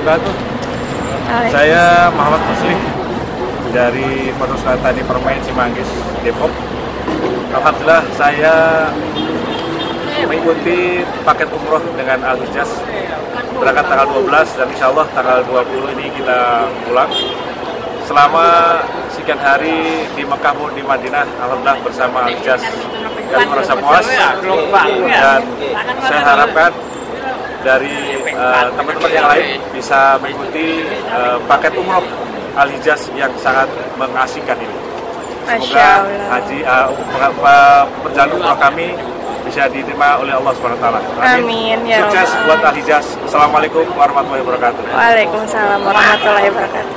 wabarakatuh. Saya Muhammad Muslim dari Pondok Tani Permain Cimanggis, Depok. Alhamdulillah saya mengikuti paket umroh dengan Al-Hijaz berangkat tanggal 12 dan insya Allah tanggal 20 ini kita pulang. Selama sekian hari di Mekah maupun di Madinah, alhamdulillah bersama Al-Hijaz kami merasa puas, dan saya harapkan dari teman-teman yang lain bisa mengikuti paket umroh Al-Hijaz yang sangat mengasihkan ini. Semoga haji perjalanan umroh kami bisa diterima oleh Allah SWT. Amin. Ya Sukses buat Al-Hijaz. Assalamualaikum warahmatullahi wabarakatuh. Waalaikumsalam warahmatullahi wabarakatuh.